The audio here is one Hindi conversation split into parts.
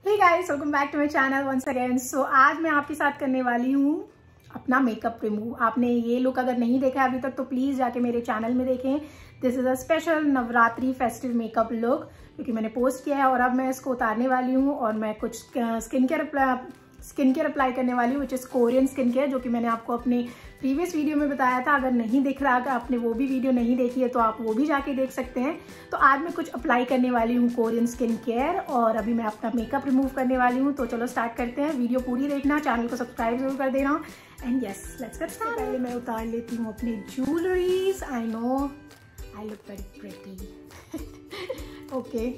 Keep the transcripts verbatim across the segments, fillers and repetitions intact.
Hey guys, welcome back to my channel once again. So आज मैं आपके साथ करने वाली हूँ अपना मेकअप रिमूव। आपने ये लुक अगर नहीं देखा अभी तक तो प्लीज जाके मेरे चैनल में देखें। This is a special Navratri festive makeup look क्योंकि मैंने पोस्ट किया है और अब मैं इसको उतारने वाली हूँ और मैं कुछ skin care skin care apply करने वाली हूँ, which is Korean skin care, जो कि मैंने आपको अपने प्रीवियस वीडियो में बताया था। अगर नहीं दिख रहा, अगर आपने वो भी वीडियो नहीं देखी है तो आप वो भी जाके देख सकते हैं। तो आज मैं कुछ अप्लाई करने वाली हूँ कोरियन स्किन केयर और अभी मैं अपना मेकअप रिमूव करने वाली हूँ। तो चलो स्टार्ट करते हैं। वीडियो पूरी देखना, चैनल को सब्सक्राइब जरूर कर देना and yes let's get start. पहले मैं उतार लेती हूँ अपनी jewelleries. I know I look very pretty. Okay,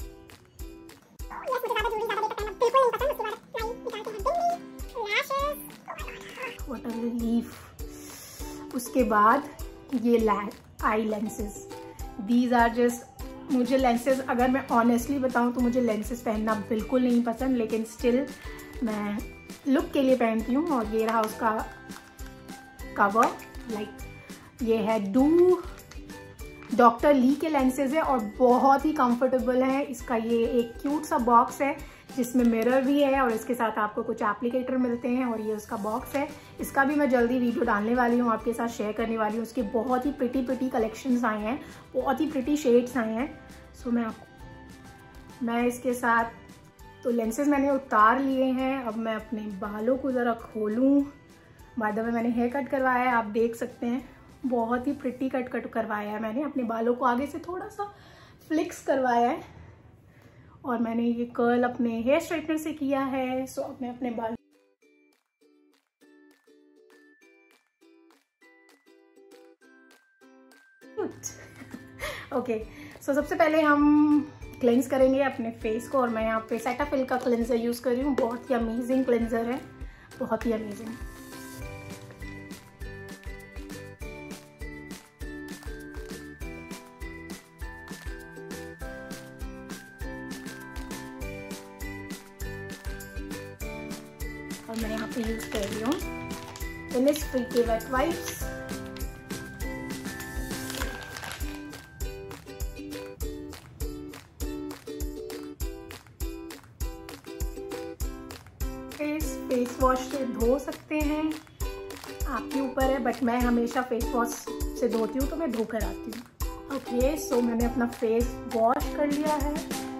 water relief. उसके बाद ये eye lenses, these are just, मुझे लेंसेज अगर मैं ऑनेस्टली बताऊं तो मुझे लेंसेज पहनना बिल्कुल नहीं पसंद, लेकिन स्टिल मैं लुक के लिए पहनती हूँ। और ये रहा उसका कवर, लाइक ये है डू डॉक्टर ली के लेंसेज है और बहुत ही कंफर्टेबल है। इसका ये एक क्यूट सा बॉक्स है जिसमें मिरर भी है और इसके साथ आपको कुछ एप्लीकेटर मिलते हैं और ये उसका बॉक्स है। इसका भी मैं जल्दी वीडियो डालने वाली हूँ, आपके साथ शेयर करने वाली हूँ। उसकी बहुत ही प्रिटी प्रिटी कलेक्शंस आए हैं, बहुत ही प्रिटी शेड्स आए हैं। सो मैं आपको मैं इसके साथ तो लेंसेज मैंने उतार लिए हैं। अब मैं अपने बालों को ज़रा खोलूँ। बाय द वे मैंने हेयर कट करवाया है, आप देख सकते हैं, बहुत ही प्रिटी कट कट करवाया है मैंने। अपने बालों को आगे से थोड़ा सा फ्लिक्स करवाया है और मैंने ये कर्ल अपने हेयर स्ट्रेटनर से किया है। सो अब मैं अपने बाल ओके सो सबसे पहले हम क्लेंस करेंगे अपने फेस को और मैं यहाँ पे सेटाफिल का क्लेंजर यूज कर रही हूँ। बहुत ही अमेजिंग क्लेंजर है, बहुत ही अमेजिंग। और मैं यहाँ पे यूज कर रही हूँ इनिसफ्री के wet wipes. Face face wash से धो सकते हैं, आपके ऊपर है, बट मैं हमेशा फेस वॉश से धोती हूँ तो मैं धो कर आती हूँ। ओके सो मैंने अपना फेस वॉश कर लिया है।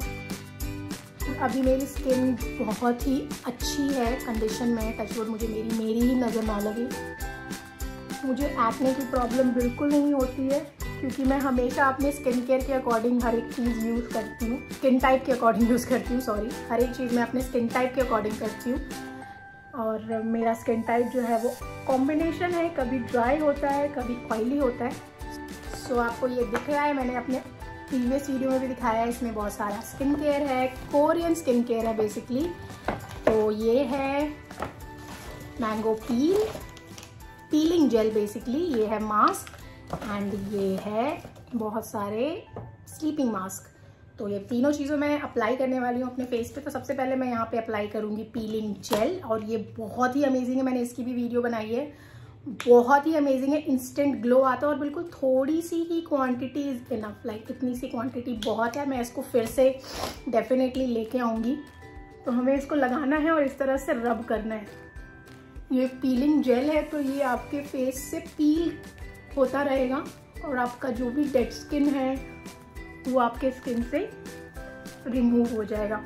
अभी मेरी स्किन बहुत ही अच्छी है, कंडीशन में, टचवुड मुझे मेरी मेरी ही नज़र ना लगे। मुझे एक्ने की प्रॉब्लम बिल्कुल नहीं होती है क्योंकि मैं हमेशा अपने स्किन केयर के अकॉर्डिंग हर एक चीज़ यूज़ करती हूँ, स्किन टाइप के अकॉर्डिंग यूज़ करती हूँ सॉरी हर एक चीज़ मैं अपने स्किन टाइप के अकॉर्डिंग करती हूँ। और मेरा स्किन टाइप जो है वो कॉम्बिनेशन है, कभी ड्राई होता है कभी ऑयली होता है। सो so, आपको ये दिख रहा है, मैंने अपने प्रीवियस वीडियो में भी दिखाया है। इसमें बहुत सारा स्किन केयर है, कोरियन स्किन केयर है बेसिकली। तो ये है mango peel peeling gel basically, ये है मास्क एंड ये है बहुत सारे स्लीपिंग मास्क। तो ये तीनों चीज़ों मैं अप्लाई करने वाली हूँ अपने फेस पे। तो सबसे पहले मैं यहाँ पे अप्लाई करूँगी पीलिंग जेल और ये बहुत ही अमेजिंग है, मैंने इसकी भी वीडियो बनाई है, बहुत ही अमेजिंग है। इंस्टेंट ग्लो आता है और बिल्कुल थोड़ी सी ही क्वांटिटी इज इनफ, लाइक इतनी सी क्वांटिटी बहुत है। मैं इसको फिर से डेफिनेटली लेके आऊँगी। तो हमें इसको लगाना है और इस तरह से रब करना है। ये पीलिंग जेल है तो ये आपके फेस से पील होता रहेगा और आपका जो भी डेड स्किन है वो आपके स्किन से रिमूव हो जाएगा।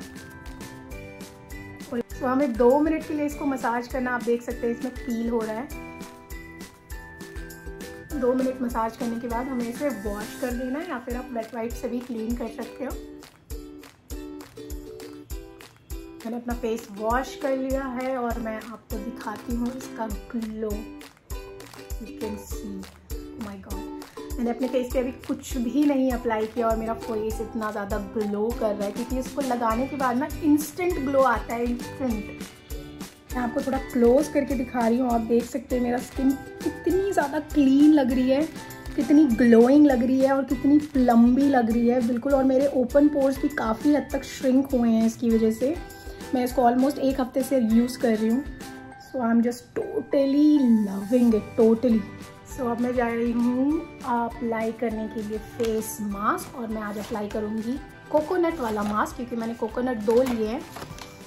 और तो हमें दो मिनट के लिए इसको मसाज करना, आप देख सकते हैं इसमें पील हो रहा है। दो मिनट मसाज करने के बाद हमें इसे वॉश कर देना है या फिर आप वेट वाइप से भी क्लीन कर सकते हो। मैंने अपना फेस वॉश कर लिया है और मैं आपको दिखाती हूँ इसका glow. You can see, my God, मैंने अपने फेस पे अभी कुछ भी नहीं अप्लाई किया और मेरा फेस इतना ज़्यादा ग्लो कर रहा है क्योंकि इसको लगाने के बाद ना इंस्टेंट ग्लो आता है, इंस्टेंट। मैं आपको थोड़ा क्लोज करके दिखा रही हूँ, आप देख सकते हैं मेरा स्किन कितनी ज़्यादा क्लीन लग रही है, कितनी ग्लोइंग लग रही है और कितनी प्लम्बी लग रही है बिल्कुल। और मेरे ओपन पोर्स भी काफ़ी हद तक श्रिंक हुए हैं इसकी वजह से। मैं इसको ऑलमोस्ट एक हफ्ते से यूज़ कर रही हूँ। So I am just totally loving it, totally. So अब मैं जा रही हूँ अप्लाई करने के लिए फेस मास्क और मैं आज अप्लाई करूँगी कोकोनट वाला मास्क क्योंकि मैंने कोकोनट दो लिए हैं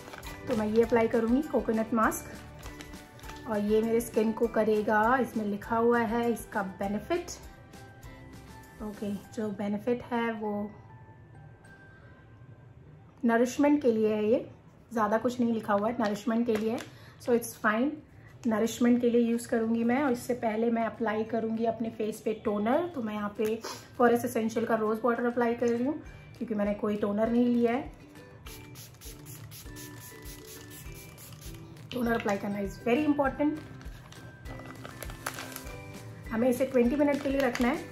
तो मैं ये अप्लाई करूँगी कोकोनट मास्क, और ये मेरे स्किन को करेगा, इसमें लिखा हुआ है इसका बेनिफिट। ओके, जो बेनिफिट है वो नरिशमेंट के लिए है, ये ज़्यादा कुछ नहीं लिखा हुआ है, नरिशमेंट के लिए है, सो इट्स फाइन। नरिशमेंट के लिए यूज़ करूँगी मैं। और इससे पहले मैं अप्लाई करूँगी अपने फेस पे टोनर। तो मैं यहाँ पे फॉरेस्ट एसेंशियल का रोज़ वाटर अप्लाई कर रही हूँ क्योंकि मैंने कोई टोनर नहीं लिया है। टोनर अप्लाई करना इज़ वेरी इंपॉर्टेंट। हमें इसे ट्वेंटी मिनट के लिए रखना है।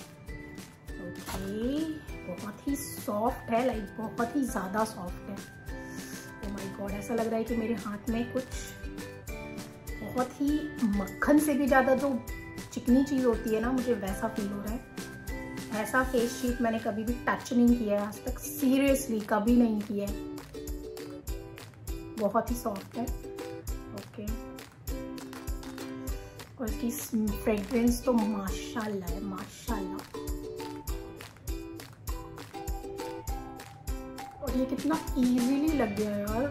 ओके, बहुत ही सॉफ्ट है, लाइक बहुत ही ज़्यादा सॉफ्ट है। ओह माय गॉड, ऐसा लग रहा है कि मेरे हाथ में कुछ बहुत ही मक्खन से भी ज़्यादा जो चिकनी चीज़ होती है ना, मुझे वैसा फील हो रहा है। ऐसा फेस शीट मैंने कभी भी टच नहीं किया है आज तक, सीरियसली कभी नहीं किया है। बहुत ही सॉफ्ट है। ओके, और इसकी फ्रेग्रेंस तो माशाल्लाह है, माशाल्लाह। और ये कितना इजीली लग गया है यार,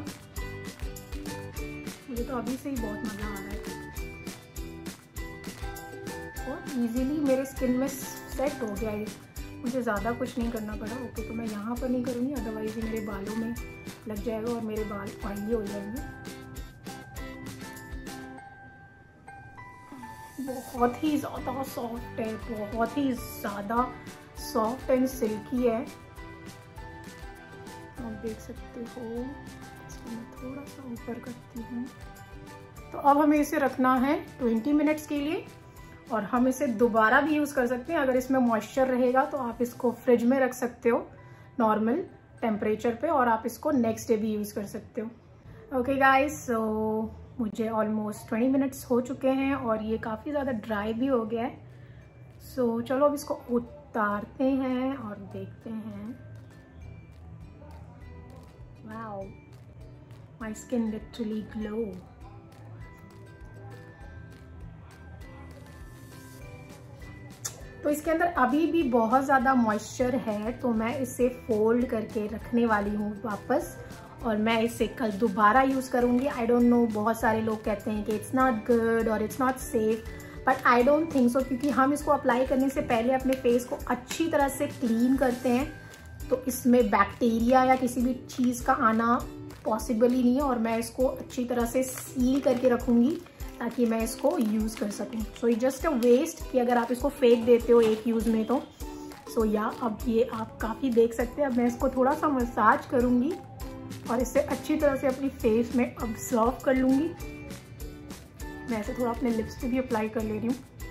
मुझे तो अभी से ही बहुत मज़ा आ रहा है। और इजीली मेरे स्किन में सेट हो गया है, मुझे ज़्यादा कुछ नहीं करना पड़ा। ओके, तो मैं यहाँ पर नहीं करूँगी, अदरवाइज ये मेरे बालों में लग जाएगा और मेरे बाल ऑयली हो जाएंगे। बहुत ही ज़्यादा सॉफ्ट है, बहुत ही ज़्यादा सॉफ्ट एंड सिल्की है, आप देख सकते हो। इसको मैं थोड़ा सा ऊपर करती हूँ। तो अब हमें इसे रखना है ट्वेंटी मिनट्स के लिए, और हम इसे दोबारा भी यूज़ कर सकते हैं। अगर इसमें मॉइस्चर रहेगा तो आप इसको फ्रिज में रख सकते हो नॉर्मल टेम्परेचर पे, और आप इसको नेक्स्ट डे भी यूज़ कर सकते हो। ओके गाइस, सो मुझे ऑलमोस्ट ट्वेंटी मिनट्स हो चुके हैं और ये काफ़ी ज़्यादा ड्राई भी हो गया है। सो so, चलो अब इसको उतारते हैं और देखते हैं। Wow, my skin literally glow. तो इसके अंदर अभी भी बहुत ज़्यादा मॉइस्चर है, तो मैं इसे फोल्ड करके रखने वाली हूँ वापस, और मैं इसे कल दोबारा यूज़ करूँगी। आई डोंट नो, बहुत सारे लोग कहते हैं कि इट्स नॉट गुड और it's not safe, but I don't think so, क्योंकि हम इसको अप्लाई करने से पहले अपने फेस को अच्छी तरह से क्लीन करते हैं, तो इसमें बैक्टीरिया या किसी भी चीज़ का आना पॉसिबल ही नहीं है। और मैं इसको अच्छी तरह से सील करके रखूँगी ताकि मैं इसको यूज़ कर सकूँ। So it just a waste कि अगर आप इसको फेंक देते हो एक यूज़ में तो। सो so, या अब ये आप काफ़ी देख सकते हैं। अब मैं इसको थोड़ा सा मसाज करूँगी और इसे अच्छी तरह से अपनी फेस में अब्जॉर्व कर लूँगी। मैं इसे थोड़ा अपने लिप्स पे भी अप्लाई कर ले रही हूँ।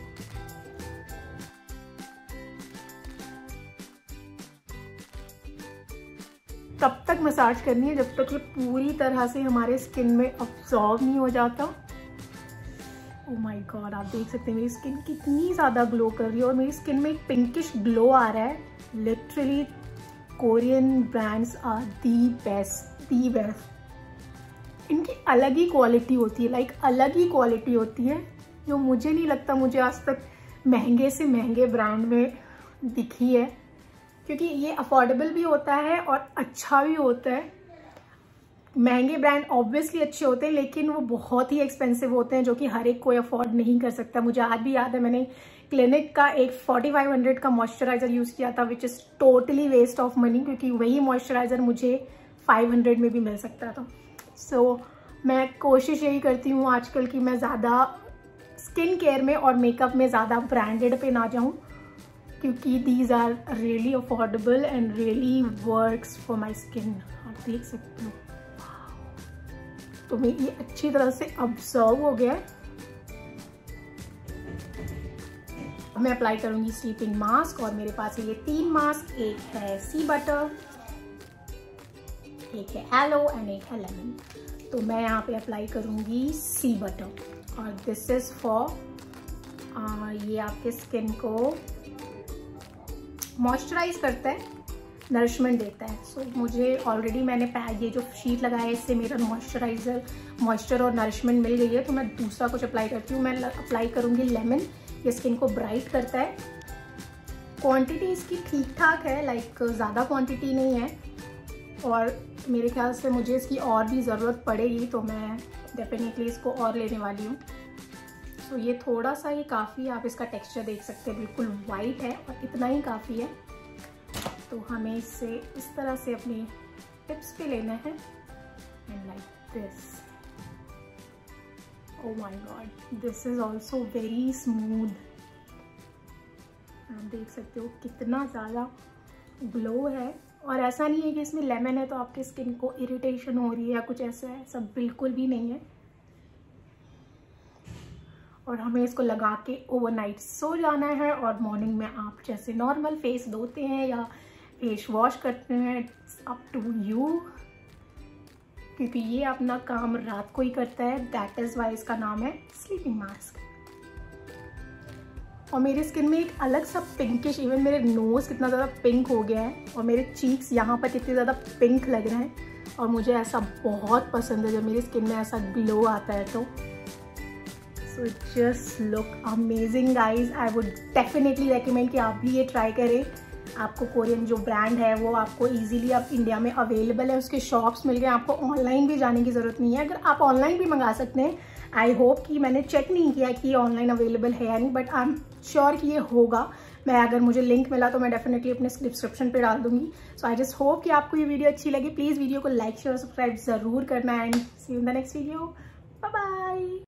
तब तक मसाज करनी है जब तक ये पूरी तरह से हमारे स्किन में अब्जॉर्व नहीं हो जाता। ओह माय गॉड, आप देख सकते हैं मेरी स्किन कितनी ज़्यादा ग्लो कर रही है, और मेरी स्किन में एक पिंकिश ग्लो आ रहा है। Literally Korean brands are the best, the best. इनकी अलग ही क्वालिटी होती है, लाइक अलग ही क्वालिटी होती है, जो मुझे नहीं लगता मुझे आज तक महंगे से महंगे ब्रांड में दिखी है, क्योंकि ये अफोर्डेबल भी होता है और अच्छा भी होता है। महंगे ब्रांड ऑब्वियसली अच्छे होते हैं, लेकिन वो बहुत ही एक्सपेंसिव होते हैं, जो कि हर एक कोई अफोर्ड नहीं कर सकता। मुझे आज भी याद है, मैंने क्लिनिक का एक फोर्टी फाइव हंड्रेड का मॉइस्चराइज़र यूज़ किया था, which is totally waste of money, क्योंकि वही मॉइस्चराइज़र मुझे फाइव हंड्रेड में भी मिल सकता था। सो so, मैं कोशिश यही करती हूँ आजकल कि मैं ज़्यादा स्किन केयर में और मेकअप में ज़्यादा ब्रांडेड पे ना जाऊँ, क्योंकि these are really affordable and really works for my skin. आप देख सकते हो, तो मैं ये अच्छी तरह से अब्जॉर्व हो गया है। अब मैं अप्लाई करूंगी स्लीपिंग मास्क, और मेरे पास है ये तीन मास्क, एक है सी बटर, एक है एलो एंड एक है लेमन। तो मैं यहाँ पे अप्लाई करूंगी सी बटर, और दिस इज फॉर ये आपके स्किन को मॉइस्चराइज करता है, नरिशमेंट देता है। सो so, मुझे ऑलरेडी मैंने ये जो शीट लगाया है, इससे मेरा मॉइस्चराइजर मॉइस्चर और नरिशमेंट मिल गई है। तो मैं दूसरा कुछ अप्लाई करती हूँ। मैं अप्लाई करूँगी लेमन, ये स्किन को ब्राइट करता है। क्वांटिटी इसकी ठीक ठाक है, लाइक ज़्यादा क्वांटिटी नहीं है, और मेरे ख्याल से मुझे इसकी और भी ज़रूरत पड़ेगी, तो मैं डेफिनेटली इसको और लेने वाली हूँ। तो ये थोड़ा सा ही काफ़ी है, आप इसका टेक्सचर देख सकते हैं बिल्कुल वाइट है और इतना ही काफ़ी है। तो हमें इससे इस तरह से अपनी टिप्स पे लेना है and like this. Oh my God, this is also very smooth. आप देख सकते हो कितना ज़्यादा ग्लो है, और ऐसा नहीं है कि इसमें लेमन है तो आपकी स्किन को इरिटेशन हो रही है या कुछ ऐसा है, सब बिल्कुल भी नहीं है। और हमें इसको लगा के ओवरनाइट सो जाना है, और मॉर्निंग में आप जैसे नॉर्मल फेस धोते हैं या फेस वॉश करते हैं, इट्स अप टू यू, क्योंकि ये अपना काम रात को ही करता है। दैट इज़ वाई इसका नाम है स्लीपिंग मास्क। और मेरी स्किन में एक अलग सा पिंकिश, इवन मेरे नोज़ कितना ज़्यादा पिंक हो गया है, और मेरे चीक्स यहाँ पर कितने ज़्यादा पिंक लग रहे हैं, और मुझे ऐसा बहुत पसंद है जब मेरी स्किन में ऐसा ग्लो आता है। तो so just look amazing guys. I would definitely recommend कि आप भी ये ट्राई करें। आपको कोरियन जो ब्रांड है वो आपको इजीली अब इंडिया में अवेलेबल है, उसके शॉप्स मिल गए, आपको ऑनलाइन भी जाने की ज़रूरत नहीं है। अगर आप ऑनलाइन भी मंगा सकते हैं, आई होप कि मैंने चेक नहीं किया कि ये ऑनलाइन अवेलेबल है या नहीं, बट आई एम श्योर कि ये होगा। मैं अगर मुझे लिंक मिला तो मैं डेफिनेटली अपने डिस्क्रिप्शन पे डाल दूंगी। सो आई जस्ट होप कि आपको ये वीडियो अच्छी लगी। प्लीज़ वीडियो को लाइक शेयर सब्सक्राइब ज़रूर करना, and see you in the next video. Bye bye.